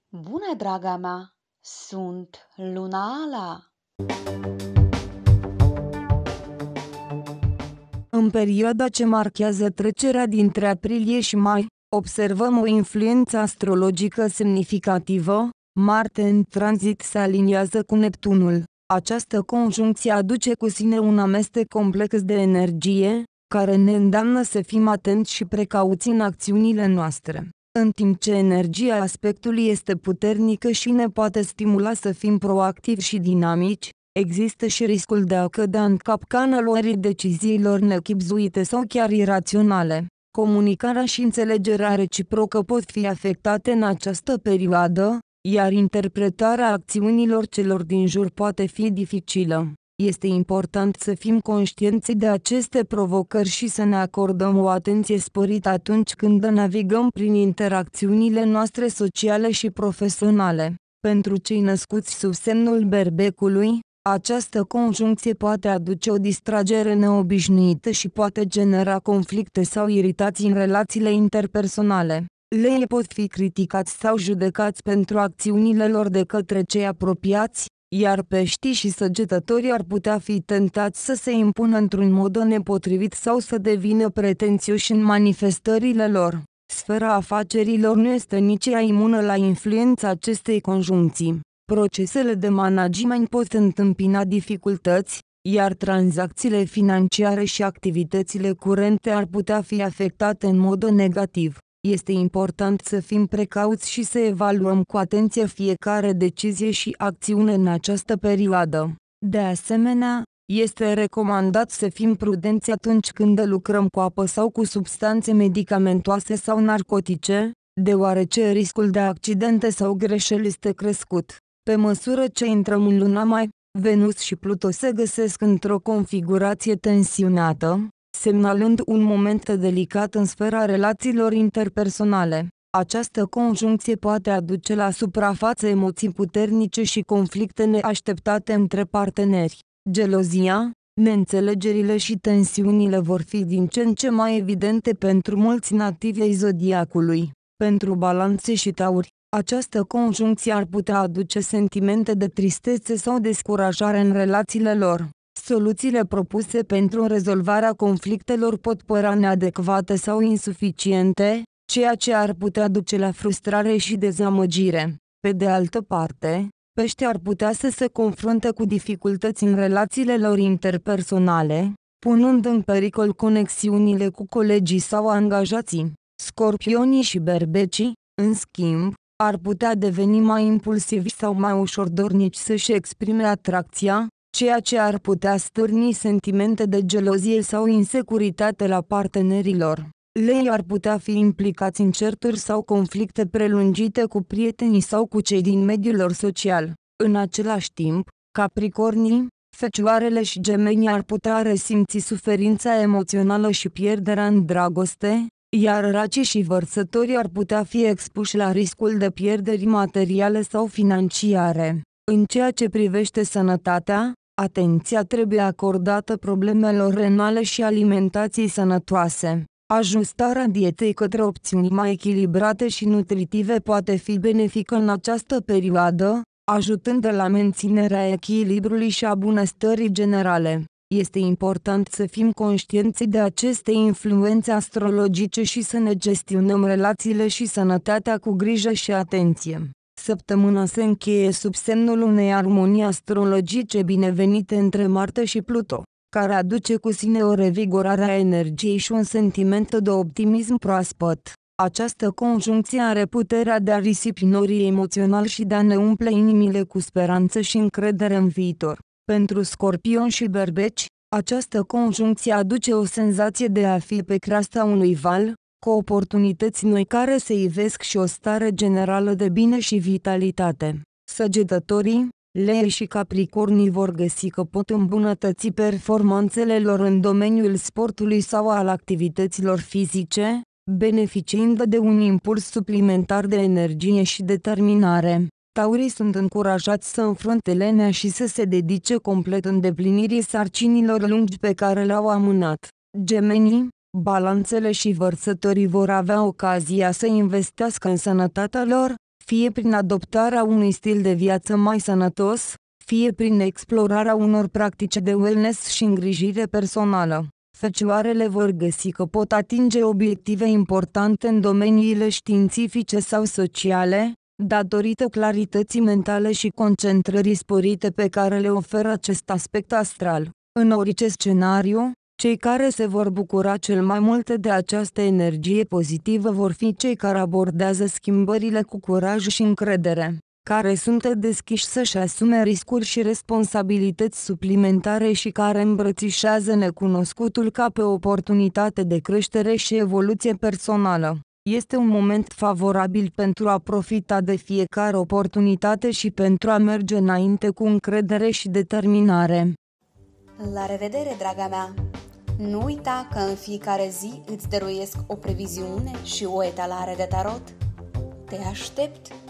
Bună, draga mea! Sunt Lunala. În perioada ce marchează trecerea dintre aprilie și mai, observăm o influență astrologică semnificativă. Marte în tranzit se aliniază cu Neptunul. Această conjuncție aduce cu sine un amestec complex de energie, care ne îndeamnă să fim atenți și precauți în acțiunile noastre. În timp ce energia aspectului este puternică și ne poate stimula să fim proactivi și dinamici, există și riscul de a cădea în capcana luării deciziilor nechibzuite sau chiar iraționale. Comunicarea și înțelegerea reciprocă pot fi afectate în această perioadă, iar interpretarea acțiunilor celor din jur poate fi dificilă. Este important să fim conștienți de aceste provocări și să ne acordăm o atenție sporită atunci când navigăm prin interacțiunile noastre sociale și profesionale. Pentru cei născuți sub semnul Berbecului, această conjuncție poate aduce o distragere neobișnuită și poate genera conflicte sau iritații în relațiile interpersonale. Leii pot fi criticați sau judecați pentru acțiunile lor de către cei apropiați, iar Peștii și Săgetătorii ar putea fi tentați să se impună într-un mod nepotrivit sau să devină pretențioși în manifestările lor. Sfera afacerilor nu este nici ea imună la influența acestei conjuncții. Procesele de management pot întâmpina dificultăți, iar tranzacțiile financiare și activitățile curente ar putea fi afectate în mod negativ. Este important să fim precauți și să evaluăm cu atenție fiecare decizie și acțiune în această perioadă. De asemenea, este recomandat să fim prudenți atunci când lucrăm cu apă sau cu substanțe medicamentoase sau narcotice, deoarece riscul de accidente sau greșeli este crescut. Pe măsură ce intrăm în luna mai, Venus și Pluto se găsesc într-o configurație tensionată, semnalând un moment delicat în sfera relațiilor interpersonale. Această conjuncție poate aduce la suprafață emoții puternice și conflicte neașteptate între parteneri. Gelozia, neînțelegerile și tensiunile vor fi din ce în ce mai evidente pentru mulți nativi ai zodiacului. Pentru Balanțe și Tauri, această conjuncție ar putea aduce sentimente de tristețe sau descurajare în relațiile lor. Soluțiile propuse pentru rezolvarea conflictelor pot părea neadecvate sau insuficiente, ceea ce ar putea duce la frustrare și dezamăgire. Pe de altă parte, Peștii ar putea să se confrunte cu dificultăți în relațiile lor interpersonale, punând în pericol conexiunile cu colegii sau angajații. Scorpionii și Berbecii, în schimb, ar putea deveni mai impulsivi sau mai ușor dornici să-și exprime atracția, ceea ce ar putea stârni sentimente de gelozie sau insecuritate la partenerilor. Leii ar putea fi implicați în certuri sau conflicte prelungite cu prietenii sau cu cei din mediul lor social. În același timp, Capricornii, Fecioarele și Gemenii ar putea resimți suferința emoțională și pierderea în dragoste, iar Racii și Vărsătorii ar putea fi expuși la riscul de pierderi materiale sau financiare. În ceea ce privește sănătatea, atenția trebuie acordată problemelor renale și alimentației sănătoase. Ajustarea dietei către opțiuni mai echilibrate și nutritive poate fi benefică în această perioadă, ajutând la menținerea echilibrului și a bunăstării generale. Este important să fim conștienți de aceste influențe astrologice și să ne gestionăm relațiile și sănătatea cu grijă și atenție. Săptămâna se încheie sub semnul unei armonii astrologice binevenite între Marte și Pluto, care aduce cu sine o revigorare a energiei și un sentiment de optimism proaspăt. Această conjuncție are puterea de a risipi norii emoțional și de a ne umple inimile cu speranță și încredere în viitor. Pentru Scorpion și Berbeci, această conjuncție aduce o senzație de a fi pe creasta unui val, cu oportunități noi care se ivesc și o stare generală de bine și vitalitate. Săgetătorii, Lei și Capricornii vor găsi că pot îmbunătăți performanțele lor în domeniul sportului sau al activităților fizice, beneficiind de un impuls suplimentar de energie și determinare. Taurii sunt încurajați să înfrunte lenea și să se dedice complet îndeplinirii sarcinilor lungi pe care le-au amânat. Gemenii, Balanțele și Vărsătorii vor avea ocazia să investească în sănătatea lor, fie prin adoptarea unui stil de viață mai sănătos, fie prin explorarea unor practici de wellness și îngrijire personală. Fecioarele vor găsi că pot atinge obiective importante în domeniile științifice sau sociale, datorită clarității mentale și concentrării sporite pe care le oferă acest aspect astral. În orice scenariu, cei care se vor bucura cel mai mult de această energie pozitivă vor fi cei care abordează schimbările cu curaj și încredere, care sunt deschiși să-și asume riscuri și responsabilități suplimentare și care îmbrățișează necunoscutul ca pe o oportunitate de creștere și evoluție personală. Este un moment favorabil pentru a profita de fiecare oportunitate și pentru a merge înainte cu încredere și determinare. La revedere, draga mea! Nu uita că în fiecare zi îți dăruiesc o previziune și o etalare de tarot. Te aștept!